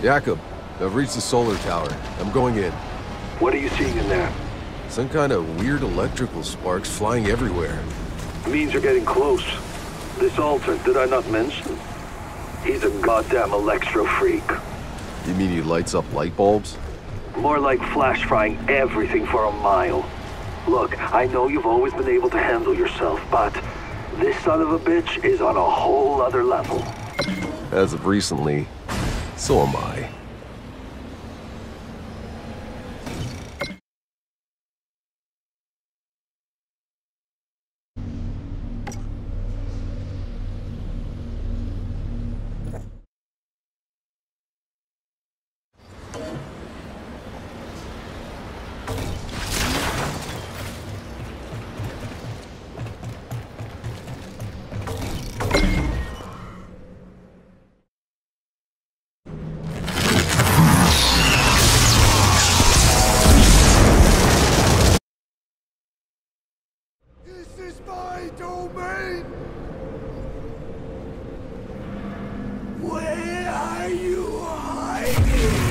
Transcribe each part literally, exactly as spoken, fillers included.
Jakob, I've reached the solar tower. I'm going in. What are you seeing in there? Some kind of weird electrical sparks flying everywhere. Means you're getting close. This Alter, did I not mention? He's a goddamn electro freak. You mean he lights up light bulbs? More like flash frying everything for a mile. Look, I know you've always been able to handle yourself, but this son of a bitch is on a whole other level. As of recently, so am I. This is my domain! Where are you hiding?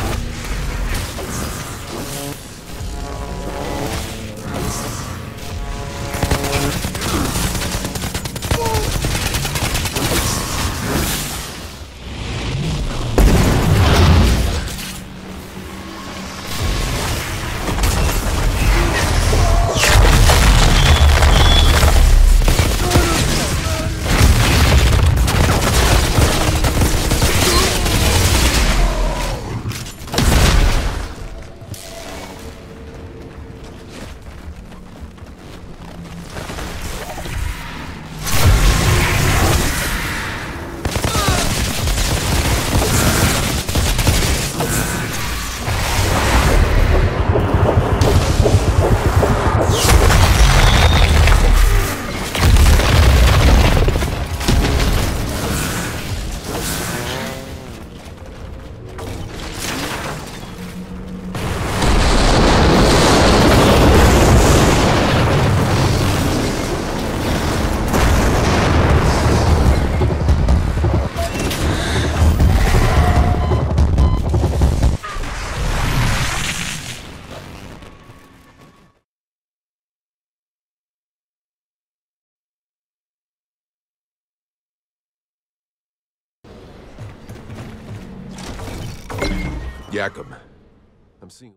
Jakob, I'm seeing...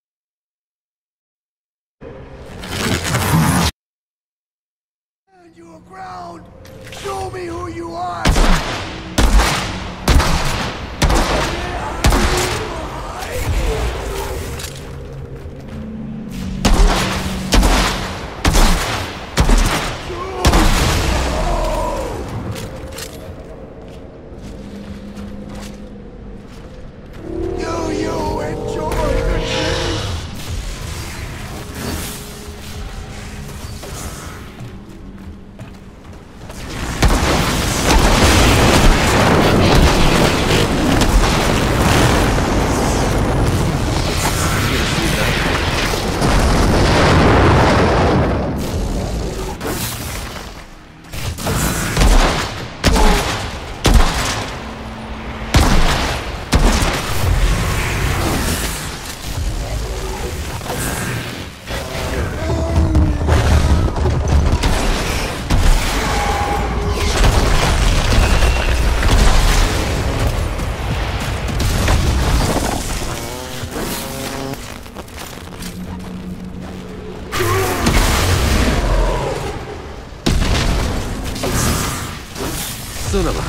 Stand your ground! Show me who you are! Son of a...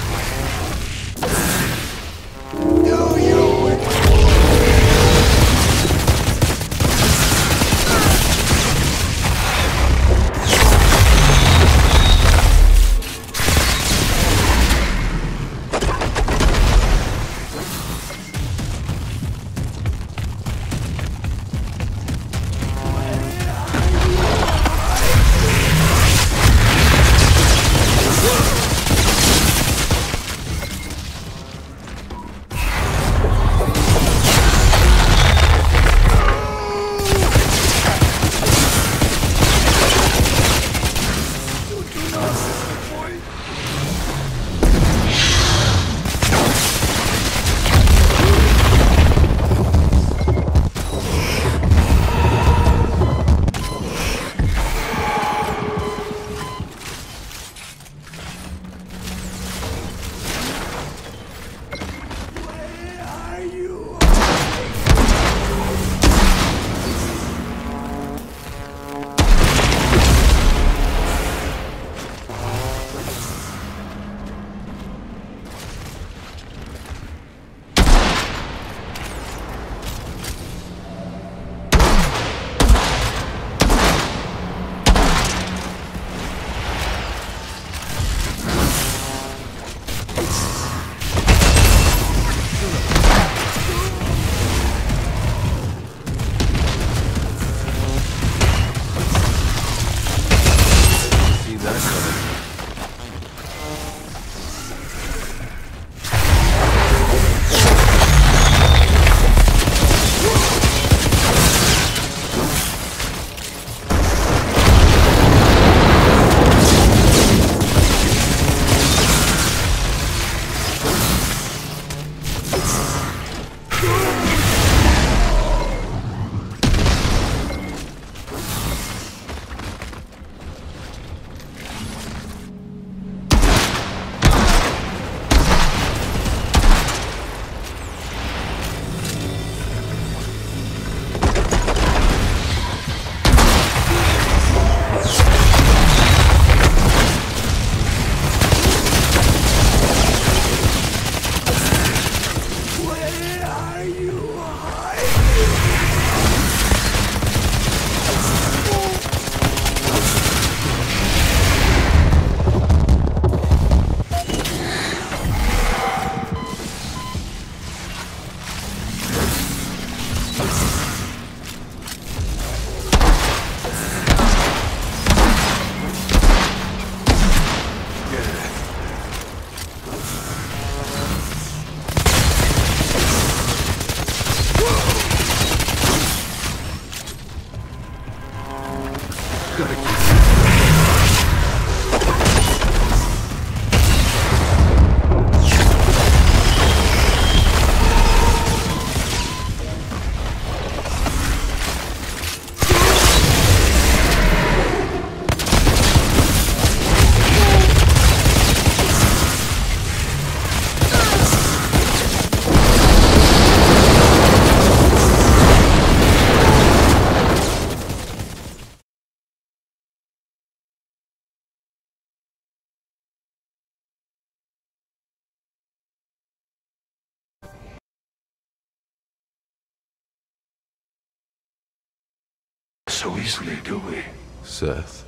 so easily, do we? Seth.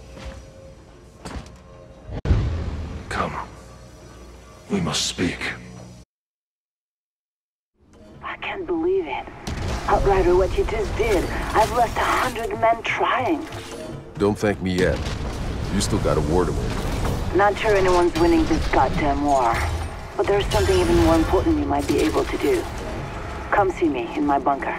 Come. We must speak. I can't believe it. Outrider, what you just did. I've left a hundred men trying. Don't thank me yet. You still got a war to win. Not sure anyone's winning this goddamn war. But there's something even more important you might be able to do. Come see me in my bunker.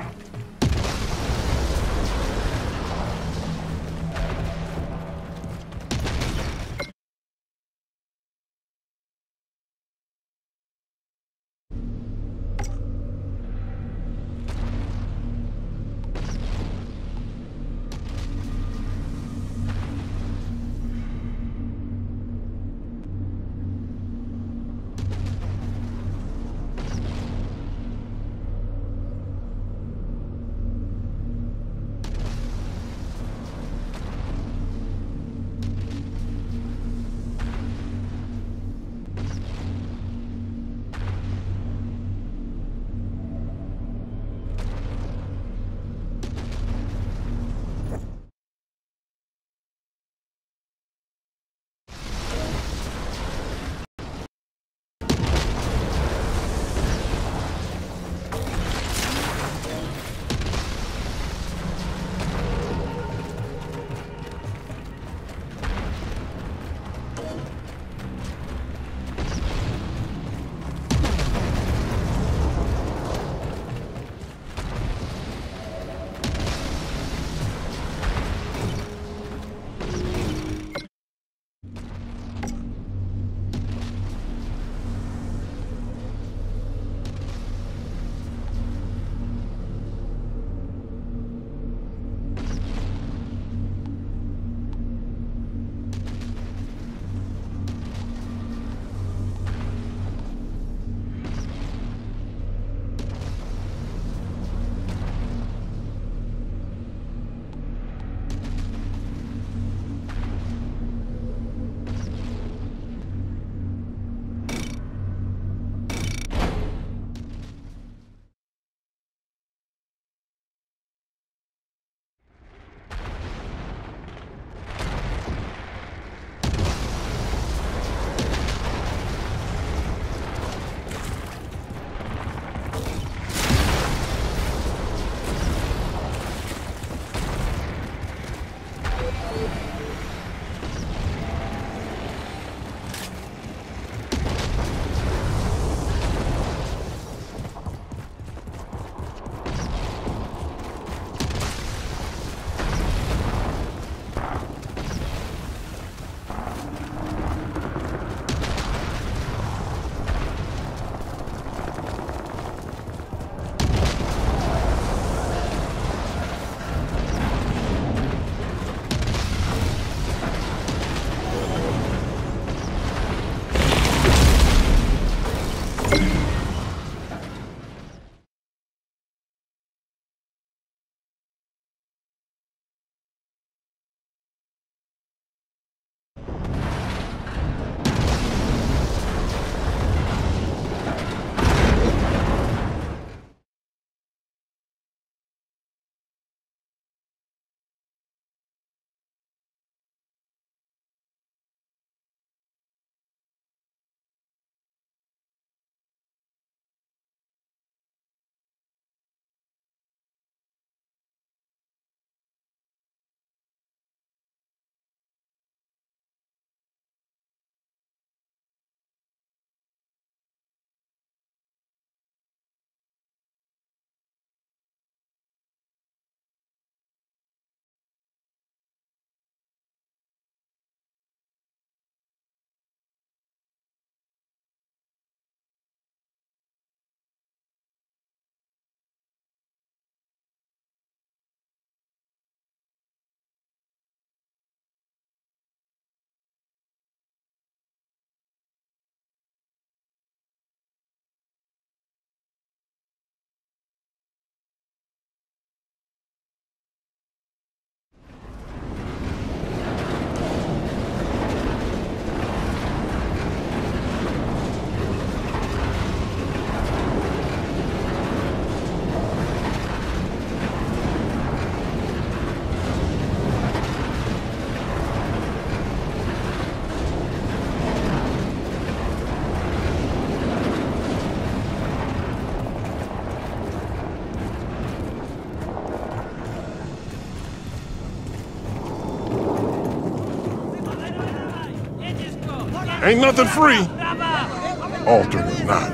Ain't nothing free. Alternate not.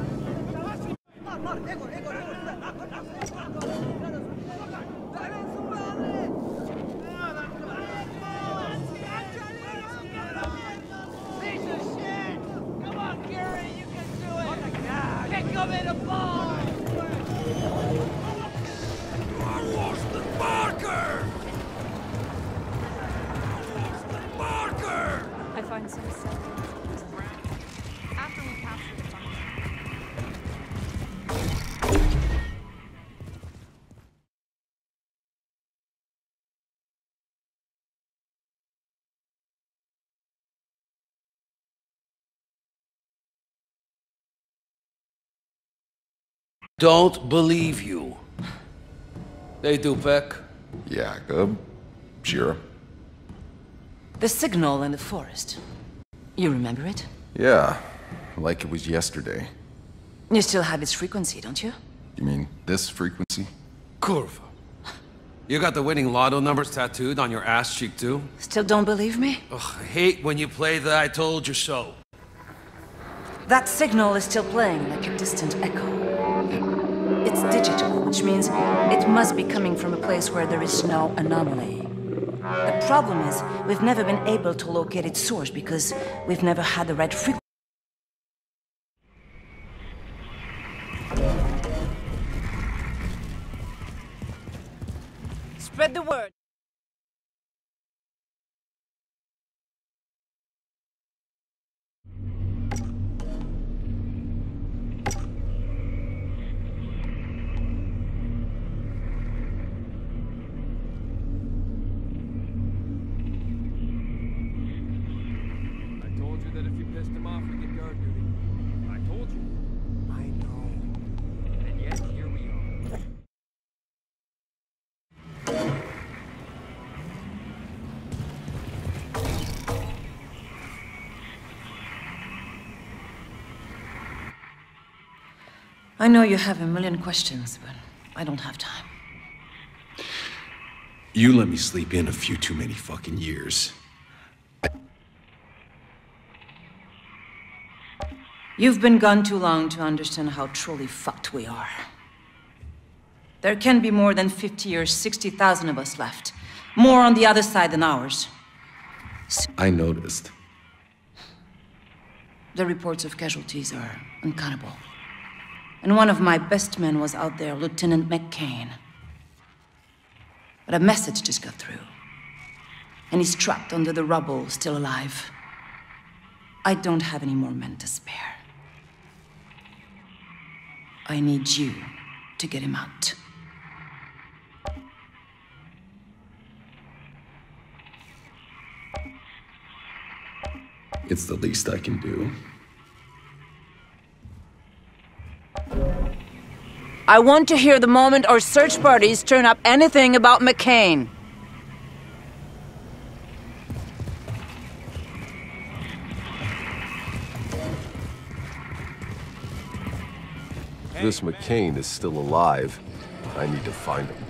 I find some semblance after we capture the function. Don't believe you. Hey, Dupek. Yeah, good. Sure. The signal in the forest. You remember it? Yeah, like it was yesterday. You still have its frequency, don't you? You mean this frequency? Curva. You got the winning lotto numbers tattooed on your ass cheek, too? Still don't believe me? Ugh, I hate when you play the I told you so. That signal is still playing like a distant echo. It's digital, which means it must be coming from a place where there is no anomaly. The problem is, we've never been able to locate its source because we've never had the right frequency. Spread the word. I know you have a million questions, but I don't have time. You let me sleep in a few too many fucking years. You've been gone too long to understand how truly fucked we are. There can be more than fifty or sixty thousand of us left. More on the other side than ours. So I noticed. the reports of casualties are uncountable. And one of my best men was out there, Lieutenant McCain. But a message just got through. And he's trapped under the rubble, still alive. I don't have any more men to spare. I need you to get him out. It's the least I can do. I want to hear the moment our search parties turn up anything about McCain. This McCain is still alive. I need to find him.